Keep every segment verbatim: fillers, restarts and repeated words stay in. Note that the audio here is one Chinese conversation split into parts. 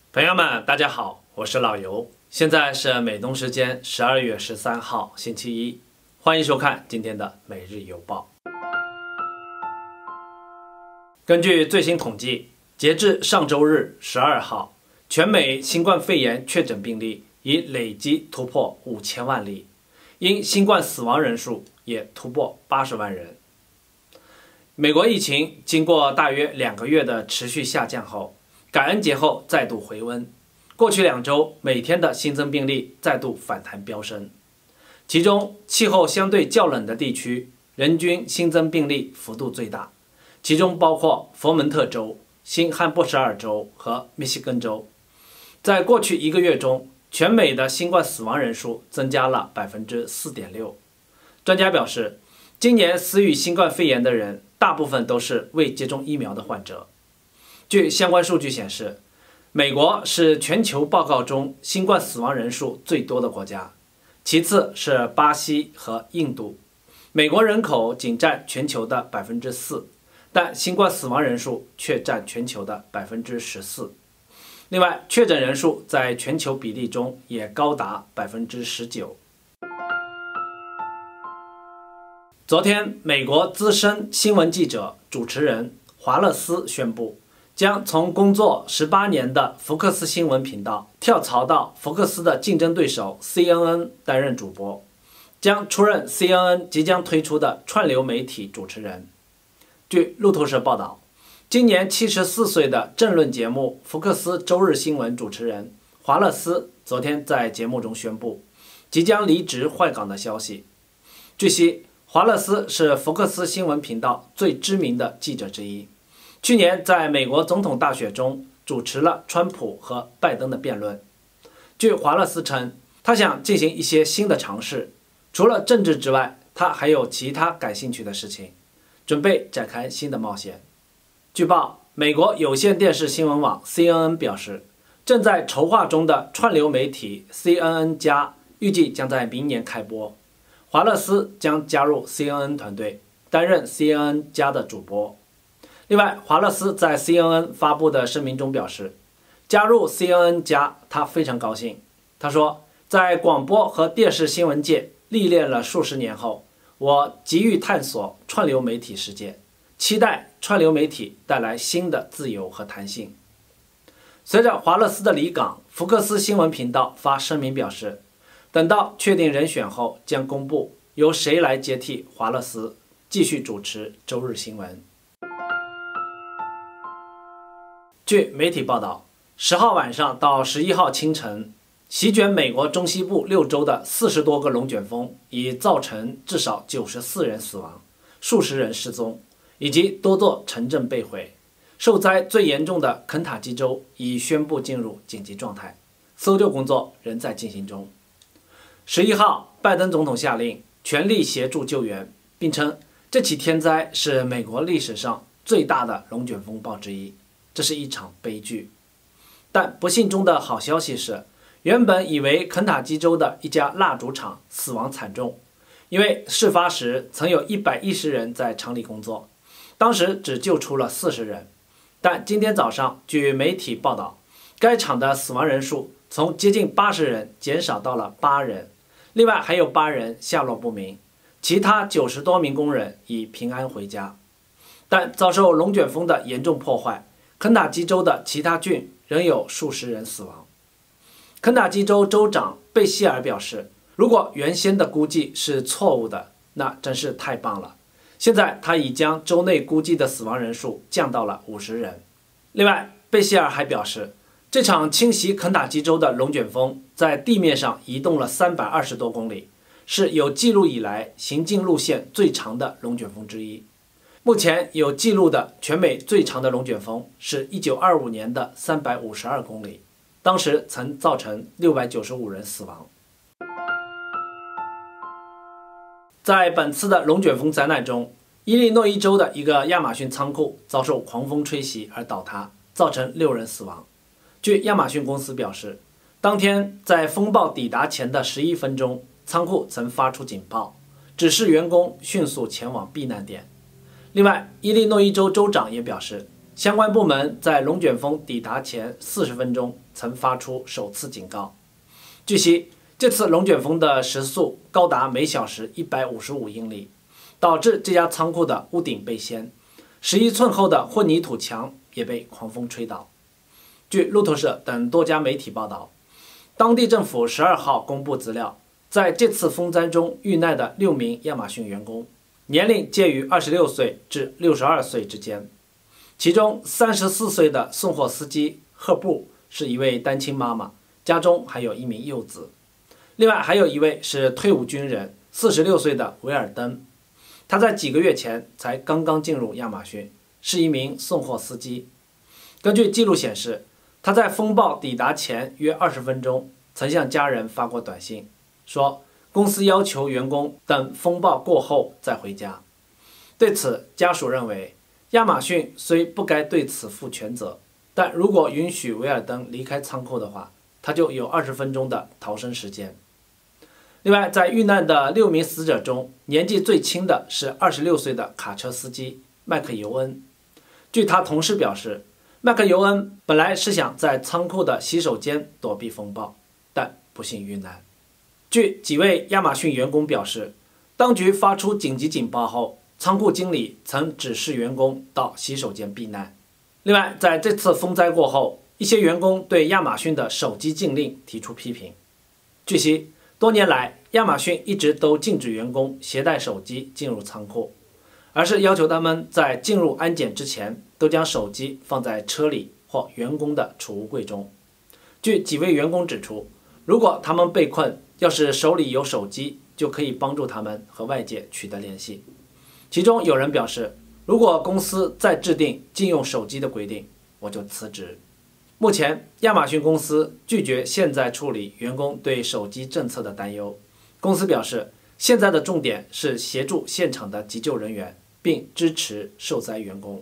朋友们，大家好，我是老游，现在是美东时间十二月十三号星期一，欢迎收看今天的每日邮报。根据最新统计，截至上周日十二号，全美新冠肺炎确诊病例已累计突破五千万例，因新冠死亡人数也突破八十万人。美国疫情经过大约两个月的持续下降后，感恩节后再度回温，过去两周每天的新增病例再度反弹飙升，其中气候相对较冷的地区人均新增病例幅度最大，其中包括佛蒙特州、新罕布什尔州和密西根州。在过去一个月中，全美的新冠死亡人数增加了 百分之四点六。 专家表示，今年死于新冠肺炎的人大部分都是未接种疫苗的患者。据相关数据显示，美国是全球报告中新冠死亡人数最多的国家，其次是巴西和印度。美国人口仅占全球的 百分之四， 但新冠死亡人数却占全球的 百分之十四。 另外，确诊人数在全球比例中也高达 百分之十九。 昨天，美国资深新闻记者、主持人华勒斯宣布，将从工作十八年的福克斯新闻频道跳槽到福克斯的竞争对手 C N N 担任主播，将出任 C N N 即将推出的串流媒体主持人。据路透社报道，今年七十四岁的政论节目福克斯周日新闻主持人华勒斯昨天在节目中宣布即将离职换岗的消息。据悉，华勒斯是福克斯新闻频道最知名的记者之一，去年在美国总统大选中主持了川普和拜登的辩论。据华勒斯称，他想进行一些新的尝试，除了政治之外，他还有其他感兴趣的事情，准备展开新的冒险。据报，美国有线电视新闻网 C N N 表示，正在筹划中的串流媒体 C N N 加预计将在明年开播，华勒斯将加入 C N N 团队，担任 C N N 加的主播。另外，华勒斯在 C N N 发布的声明中表示，加入 C N N 加他非常高兴。他说，在广播和电视新闻界历练了数十年后，我急于探索串流媒体世界，期待串流媒体带来新的自由和弹性。随着华勒斯的离岗，福克斯新闻频道发声明表示，等到确定人选后将公布由谁来接替华勒斯继续主持周日新闻。据媒体报道，十号晚上到十一号清晨，席卷美国中西部六州的四十多个龙卷风已造成至少九十四人死亡，数十人失踪，以及多座城镇被毁。受灾最严重的肯塔基州已宣布进入紧急状态，搜救工作仍在进行中。十一号，拜登总统下令全力协助救援，并称这起天灾是美国历史上最大的龙卷风暴之一，这是一场悲剧。但不幸中的好消息是，原本以为肯塔基州的一家蜡烛厂死亡惨重，因为事发时曾有一百一十人在厂里工作，当时只救出了四十人。但今天早上，据媒体报道，该厂的死亡人数从接近八十人减少到了八人，另外还有八人下落不明，其他九十多名工人已平安回家。但遭受龙卷风的严重破坏，肯塔基州的其他郡仍有数十人死亡。肯塔基州州长贝希尔表示，如果原先的估计是错误的，那真是太棒了。现在他已将州内估计的死亡人数降到了五十人。另外，贝希尔还表示，这场侵袭肯塔基州的龙卷风在地面上移动了三百二十多公里，是有记录以来行进路线最长的龙卷风之一。目前有记录的全美最长的龙卷风是一九二五年的三百五十二公里，当时曾造成六百九十五人死亡。在本次的龙卷风灾难中，伊利诺伊州的一个亚马逊仓库遭受狂风吹袭而倒塌，造成六人死亡。据亚马逊公司表示，当天在风暴抵达前的十一分钟，仓库曾发出警报，指示员工迅速前往避难点。另外，伊利诺伊州州长也表示， 相关部门在龙卷风抵达前四十分钟曾发出首次警告。据悉，这次龙卷风的时速高达每小时一百五十五英里，导致这家仓库的屋顶被掀，十一寸厚的混凝土墙也被狂风吹倒。据路透社等多家媒体报道，当地政府十二号公布资料，在这次风灾中遇难的六名亚马逊员工，年龄介于二十六岁至六十二岁之间。其中三十四岁的送货司机赫布是一位单亲妈妈，家中还有一名幼子。另外还有一位是退伍军人，四十六岁的维尔登，他在几个月前才刚刚进入亚马逊，是一名送货司机。根据记录显示，他在风暴抵达前约二十分钟曾向家人发过短信，说公司要求员工等风暴过后再回家。对此，家属认为亚马逊虽不该对此负全责，但如果允许维尔登离开仓库的话，他就有二十分钟的逃生时间。另外，在遇难的六名死者中，年纪最轻的是二十六岁的卡车司机麦克尤恩。据他同事表示，麦克尤恩本来是想在仓库的洗手间躲避风暴，但不幸遇难。据几位亚马逊员工表示，当局发出紧急警报后，仓库经理曾指示员工到洗手间避难。另外，在这次风灾过后，一些员工对亚马逊的手机禁令提出批评。据悉，多年来亚马逊一直都禁止员工携带手机进入仓库，而是要求他们在进入安检之前都将手机放在车里或员工的储物柜中。据几位员工指出，如果他们被困，要是手里有手机，就可以帮助他们和外界取得联系。其中有人表示，如果公司再制定禁用手机的规定，我就辞职。目前，亚马逊公司拒绝现在处理员工对手机政策的担忧。公司表示，现在的重点是协助现场的急救人员，并支持受灾员工。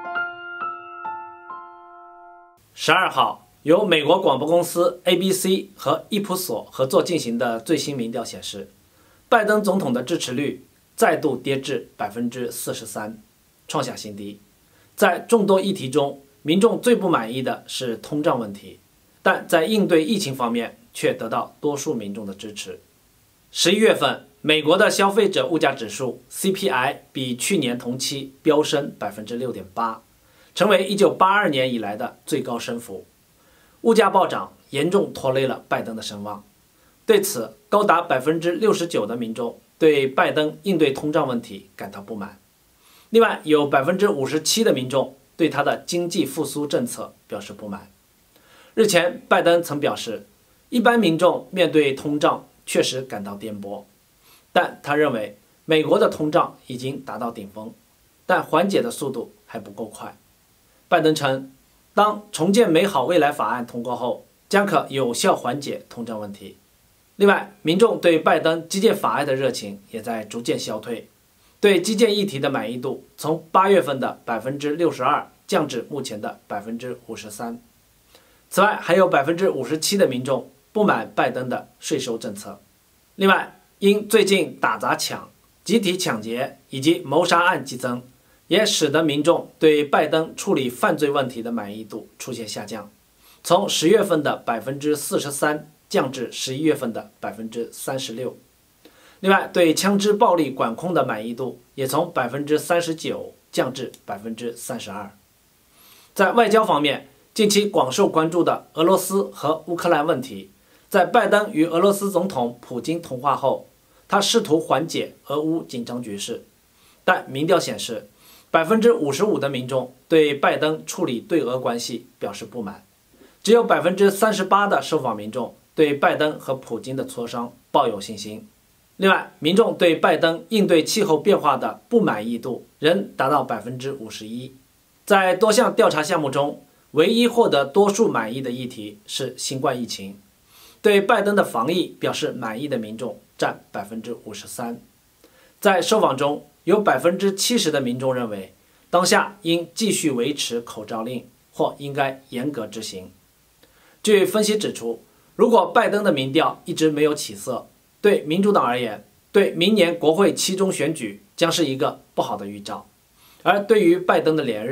十二号，由美国广播公司 A B C 和易普索合作进行的最新民调显示，拜登总统的支持率再度跌至 百分之四十三， 创下新低。在众多议题中，民众最不满意的是通胀问题，但在应对疫情方面却得到多数民众的支持。十一月份，美国的消费者物价指数 C P I 比去年同期飙升 百分之六点八， 成为一九八二年以来的最高升幅。物价暴涨严重拖累了拜登的声望。对此，高达 百分之六十九 的民众对拜登应对通胀问题感到不满。另外，有 百分之五十七 的民众对他的经济复苏政策表示不满。日前，拜登曾表示，一般民众面对通胀确实感到颠簸，但他认为美国的通胀已经达到顶峰，但缓解的速度还不够快。拜登称，当重建美好未来法案通过后，将可有效缓解通胀问题。另外，民众对拜登基建法案的热情也在逐渐消退，对基建议题的满意度从八月份的 百分之六十二 降至目前的 百分之五十三。此外，还有 百分之五十七 的民众不满拜登的税收政策。另外，因最近打砸抢、集体抢劫以及谋杀案激增，也使得民众对拜登处理犯罪问题的满意度出现下降，从十月份的 百分之四十三 降至十一月份的 百分之三十六。另外，对枪支暴力管控的满意度也从 百分之三十九 降至 百分之三十二。在外交方面，近期广受关注的俄罗斯和乌克兰问题，在拜登与俄罗斯总统普京通话后，他试图缓解俄乌紧张局势，但民调显示 百分之五十五 的民众对拜登处理对俄关系表示不满，只有 百分之三十八 的受访民众对拜登和普京的磋商抱有信心。另外，民众对拜登应对气候变化的不满意度仍达到 百分之五十一。在多项调查项目中，唯一获得多数满意的议题是新冠疫情。对拜登的防疫表示满意的民众占 百分之五十三。在受访中，有 百分之七十 的民众认为当下应继续维持口罩令或应该严格执行。据分析指出，如果拜登的民调一直没有起色，对民主党而言，对明年国会期中选举将是一个不好的预兆。而对于拜登的连任，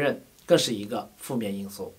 更是一个负面因素。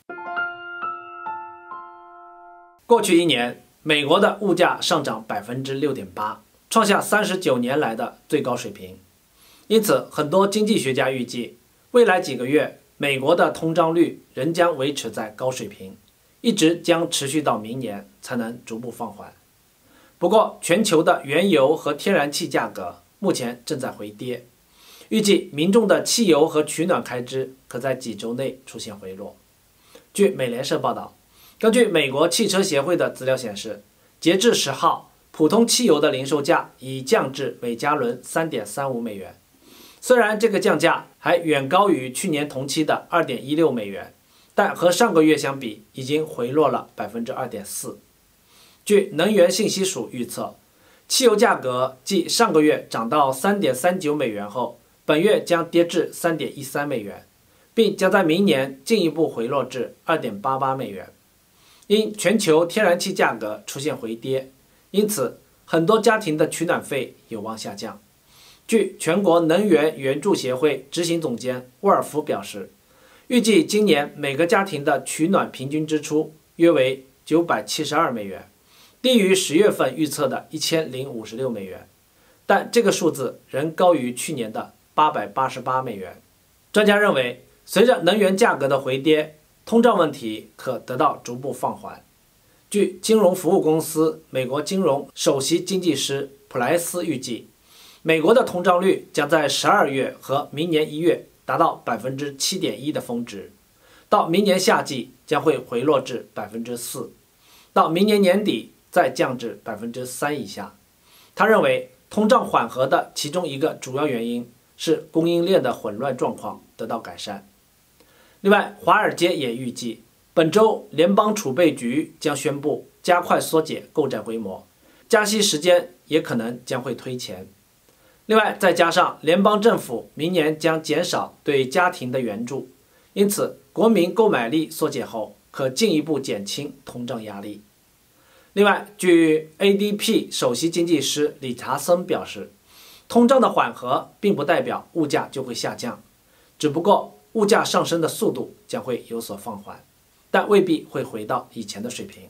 过去一年，美国的物价上涨 百分之六点八， 创下三十九年来的最高水平。因此，很多经济学家预计，未来几个月美国的通胀率仍将维持在高水平，一直将持续到明年才能逐步放缓。不过，全球的原油和天然气价格目前正在回跌，预计民众的汽油和取暖开支可在几周内出现回落。据美联社报道，根据美国汽车协会的资料显示，截至十号，普通汽油的零售价已降至每加仑 三点三五美元。虽然这个降价还远高于去年同期的 二点一六美元，但和上个月相比已经回落了 百分之二点四。据能源信息署预测，汽油价格继上个月涨到 三点三九美元后，本月将跌至 三点一三美元，并将在明年进一步回落至 二点八八美元。因全球天然气价格出现回跌，因此很多家庭的取暖费有望下降。据全国能源援助协会执行总监沃尔夫表示，预计今年每个家庭的取暖平均支出约为九百七十二美元，低于十月份预测的一千零五十六美元，但这个数字仍高于去年的八百八十八美元。专家认为，随着能源价格的回跌，通胀问题可得到逐步放缓。据金融服务公司美国金融首席经济师普莱斯预计，美国的通胀率将在十二月和明年一月达到 百分之七点一 的峰值，到明年夏季将会回落至 百分之四， 到明年年底再降至 百分之三 以下。他认为，通胀缓和的其中一个主要原因是供应链的混乱状况得到改善。另外，华尔街也预计，本周联邦储备局将宣布加快缩减购债规模，加息时间也可能将会推前。另外，再加上联邦政府明年将减少对家庭的援助，因此国民购买力缩减后，可进一步减轻通胀压力。另外，据 A D P 首席经济师理查森表示，通胀的缓和并不代表物价就会下降，只不过物价上升的速度将会有所放缓，但未必会回到以前的水平。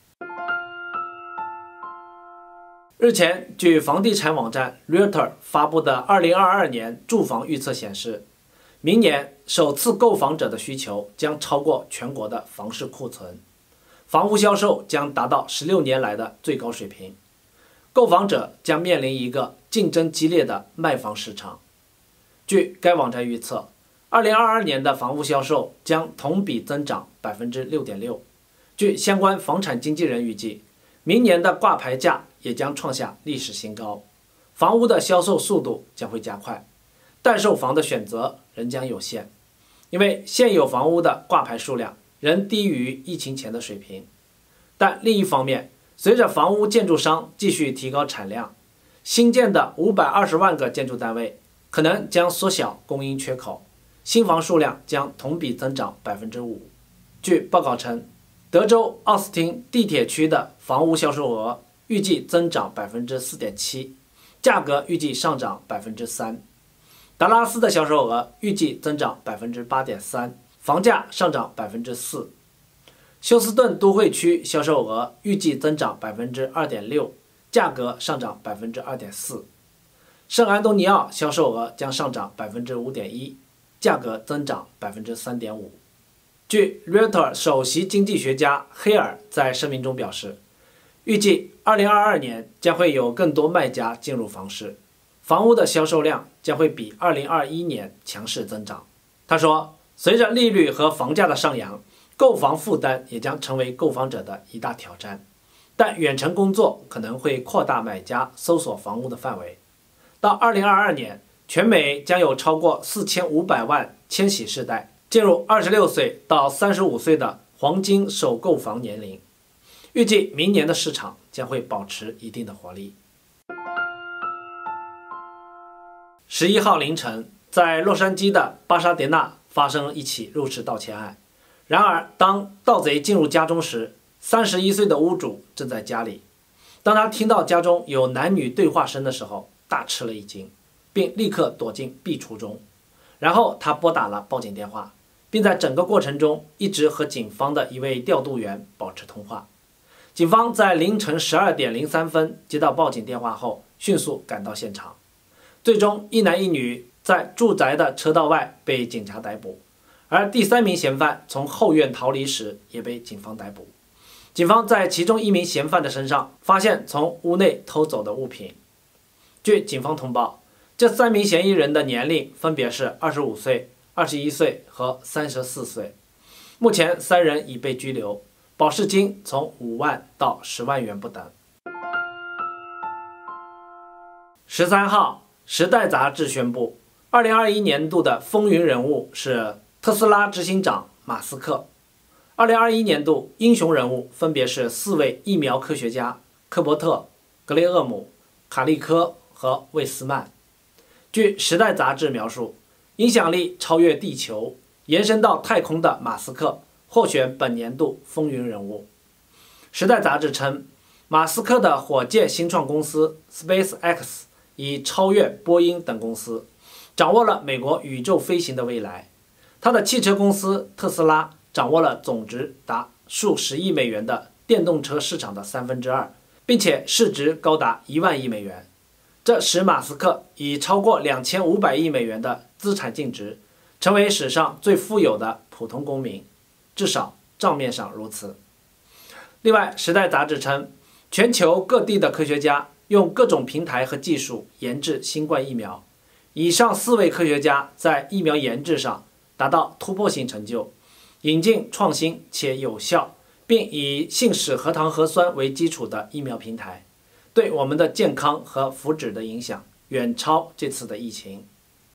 日前，据房地产网站 Realtor 发布的二零二二年住房预测显示，明年首次购房者的需求将超过全国的房市库存，房屋销售将达到十六年来的最高水平，购房者将面临一个竞争激烈的卖房市场。据该网站预测，二零二二年的房屋销售将同比增长 百分之六点六。 据相关房产经纪人预计，明年的挂牌价也将创下历史新高，房屋的销售速度将会加快，待售房的选择仍将有限，因为现有房屋的挂牌数量仍低于疫情前的水平。但另一方面，随着房屋建筑商继续提高产量，新建的五百二十万个建筑单位可能将缩小供应缺口，新房数量将同比增长 百分之五。 据报告称，德州奥斯汀地铁区的房屋销售额预计增长 百分之四点七， 价格预计上涨 百分之三。 达拉斯的销售额预计增长 百分之八点三， 房价上涨 百分之四。 休斯顿都会区销售额预计增长 百分之二点六， 价格上涨 百分之二点四。 圣安东尼奥销售额将上涨 百分之五点一， 价格增长 百分之三点五。据 Realtor 首席经济学家黑尔在声明中表示，预计二零二二年将会有更多卖家进入房市，房屋的销售量将会比二零二一年强势增长。他说，随着利率和房价的上扬，购房负担也将成为购房者的一大挑战，但远程工作可能会扩大买家搜索房屋的范围。到二零二二年，全美将有超过四千五百万千禧世代进入二十六岁到三十五岁的黄金首购房年龄，预计明年的市场将会保持一定的活力。十一号凌晨，在洛杉矶的巴沙迪纳发生一起入室盗窃案。然而，当盗贼进入家中时，三十一岁的屋主正在家里。当他听到家中有男女对话声的时候，大吃了一惊，并立刻躲进壁橱中。然后他拨打了报警电话， 并在整个过程中一直和警方的一位调度员保持通话。警方在凌晨十二点零三分接到报警电话后，迅速赶到现场。最终，一男一女在住宅的车道外被警察逮捕，而第三名嫌犯从后院逃离时也被警方逮捕。警方在其中一名嫌犯的身上发现从屋内偷走的物品。据警方通报，这三名嫌疑人的年龄分别是二十五岁、二十一岁和三十四岁。目前三人已被拘留，保释金从五万到十万元不等。十三号，《时代》杂志宣布，二零二一年度的风云人物是特斯拉执行长马斯克。二零二一年度英雄人物分别是四位疫苗科学家科伯特、格雷厄姆、卡利科和魏斯曼。据《时代》杂志描述，影响力超越地球、延伸到太空的马斯克获选本年度风云人物。《时代》杂志称，马斯克的火箭新创公司 SpaceX 已超越波音等公司，掌握了美国宇宙飞行的未来。他的汽车公司特斯拉掌握了总值达数十亿美元的电动车市场的三分之二，并且市值高达一万亿美元。这使马斯克以超过两千五百亿美元的资产净值，成为史上最富有的普通公民，至少账面上如此。另外，《时代》杂志称，全球各地的科学家用各种平台和技术研制新冠疫苗。以上四位科学家在疫苗研制上达到突破性成就，引进创新且有效，并以信使核糖核酸为基础的疫苗平台，对我们的健康和福祉的影响远超这次的疫情。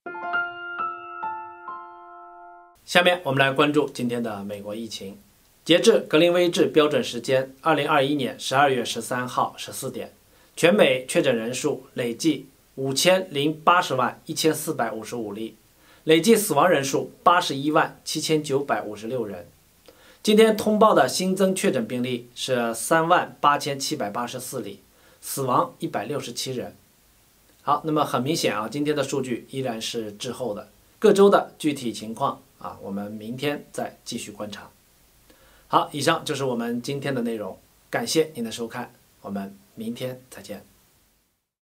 下面我们来关注今天的美国疫情。截至格林威治标准时间二零二一年十二月十三号十四点，全美确诊人数累计五千零八十万一千四百五十五例，累计死亡人数八十一万七千九百五十六人。今天通报的新增确诊病例是三万八千七百八十四例，死亡一百六十七人。好，那么很明显啊，今天的数据依然是滞后的，各州的具体情况啊，我们明天再继续观察。好，以上就是我们今天的内容，感谢您的收看，我们明天再见。